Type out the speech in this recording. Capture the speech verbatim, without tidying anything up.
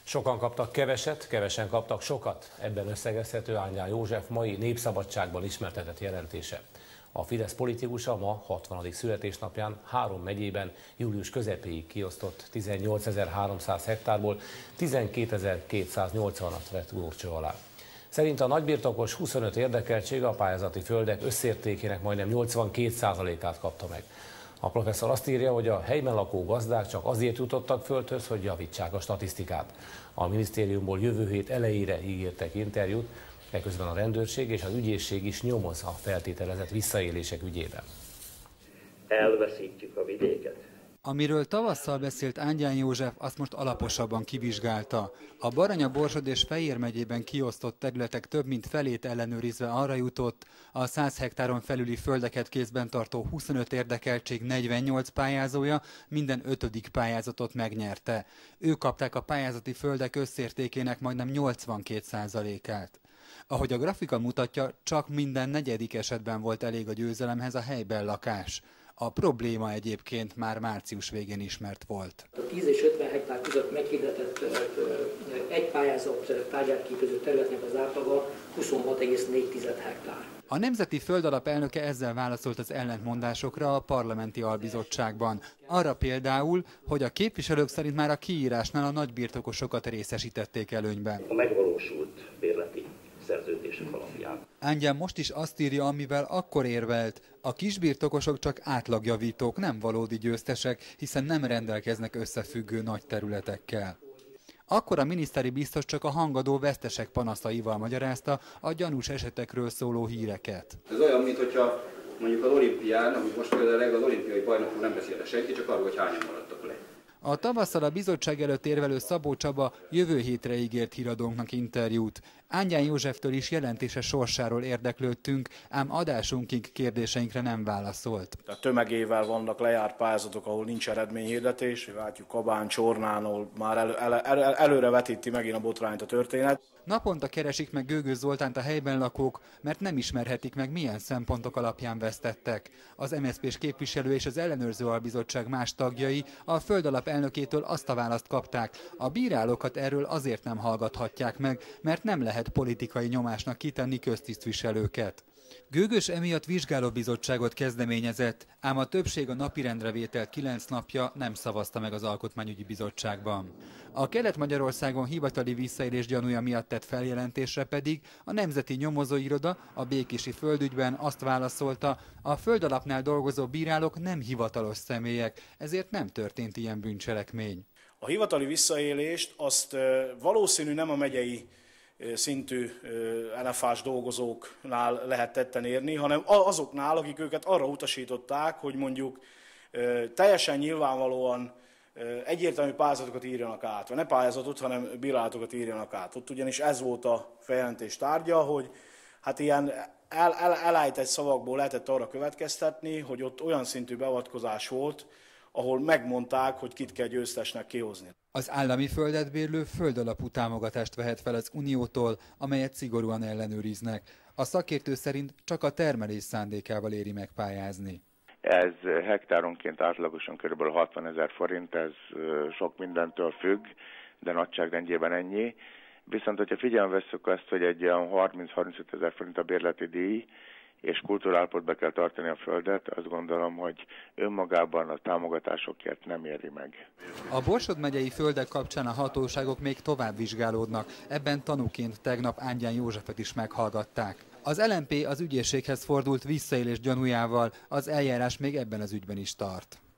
Sokan kaptak keveset, kevesen kaptak sokat. Ebben összegezhető Ángyán József mai Népszabadságban ismertetett jelentése. A Fidesz politikusa ma hatvanadik születésnapján három megyében július közepéig kiosztott tizennyolcezer-háromszáz hektárból tizenkétezer-kétszáznyolcvanat vett górcső alá. Szerint a nagybirtokos huszonöt érdekeltség a pályázati földek összértékének majdnem nyolcvankét százalékát kapta meg. A professzor azt írja, hogy a helyben lakó gazdák csak azért jutottak földhöz, hogy javítsák a statisztikát. A minisztériumból jövő hét elejére ígértek interjút, eközben a rendőrség és az ügyészség is nyomoz a feltételezett visszaélések ügyében. Elveszítjük a vidéket. Amiről tavasszal beszélt Ángyán József, azt most alaposabban kivizsgálta. A Baranya, Borsod és Fejér megyében kiosztott területek több mint felét ellenőrizve arra jutott, a száz hektáron felüli földeket kézben tartó huszonöt érdekeltség negyvennyolc pályázója minden ötödik pályázatot megnyerte. Ők kapták a pályázati földek összértékének majdnem nyolcvankét százalékát. Ahogy a grafika mutatja, csak minden negyedik esetben volt elég a győzelemhez a helyben lakás. A probléma egyébként már március végén ismert volt. A tíz és ötven hektár között meghirdetett egy pályázat tárgyát képező területnek az átlaga huszonhat egész négy hektár. A Nemzeti Földalap elnöke ezzel válaszolt az ellentmondásokra a parlamenti albizottságban. Arra például, hogy a képviselők szerint már a kiírásnál a nagybirtokosokat részesítették előnyben. A megvalósult bérleti szerződések alapján. Ángyán most is azt írja, amivel akkor érvelt, a kisbirtokosok csak átlagjavítók, nem valódi győztesek, hiszen nem rendelkeznek összefüggő nagy területekkel. Akkor a miniszteri biztos csak a hangadó vesztesek panaszaival magyarázta a gyanús esetekről szóló híreket. Ez olyan, mintha mondjuk az olimpián, amit most például az olimpiai bajnokról nem beszél senki, csak arról, hogy hányan maradtak le. A tavasszal a bizottság előtt érvelő Szabó Csaba jövő hétre ígért híradónknak interjút. Ángyán Józseftől is jelentése sorsáról érdeklődtünk, ám adásunkig kérdéseinkre nem válaszolt. A tömegével vannak lejárt pályázatok, ahol nincs eredményhirdetés, látjuk Kabán, Csornán, ahol már elő, elő, elő, előre vetíti megint a botrányt a történet. Naponta keresik meg Gőgös Zoltánt a helyben lakók, mert nem ismerhetik meg, milyen szempontok alapján vesztettek. Az em es zé pés képviselő és az ellenőrző albizottság más tagjai a Földalap elnökétől azt a választ kapták, a bírálókat erről azért nem hallgathatják meg, mert nem lehet politikai nyomásnak kitenni köztisztviselőket. Gőgös emiatt vizsgálóbizottságot kezdeményezett, ám a többség a napirendre vételt kilenc napja nem szavazta meg az Alkotmányügyi Bizottságban. A Kelet-Magyarországon hivatali visszaélés gyanúja miatt tett feljelentésre pedig a Nemzeti Nyomozóiroda a békési földügyben azt válaszolta, a Földalapnál dolgozó bírálók nem hivatalos személyek, ezért nem történt ilyen bűncselekmény. A hivatali visszaélést azt valószínű nem a megyei szintű en ef á-s dolgozóknál lehet tetten érni, hanem azoknál, akik őket arra utasították, hogy mondjuk teljesen nyilvánvalóan egyértelmű pályázatokat írjanak át, vagy ne pályázatot, hanem bírálatokat írjanak át. Ott ugyanis ez volt a feljelentés tárgya, hogy hát ilyen el, el, elájtett szavakból lehetett arra következtetni, hogy ott olyan szintű beavatkozás volt, ahol megmondták, hogy kit kell győztesnek kihozni. Az állami földet bérlő földalapú támogatást vehet fel az Uniótól, amelyet szigorúan ellenőriznek. A szakértő szerint csak a termelés szándékával éri meg pályázni. Ez hektáronként átlagosan kb. hatvanezer forint, ez sok mindentől függ, de nagyságrendjében ennyi. Viszont, hogyha figyelembe vesszük azt, hogy egy olyan harminc-harmincöt ezer forint a bérleti díj, és kultúrállapotba kell tartani a földet, azt gondolom, hogy önmagában a támogatásokért nem éri meg. A Borsod megyei földek kapcsán a hatóságok még tovább vizsgálódnak, ebben tanúként tegnap Ángyán Józsefet is meghallgatták. Az el em pé az ügyészséghez fordult visszaélés gyanújával, az eljárás még ebben az ügyben is tart.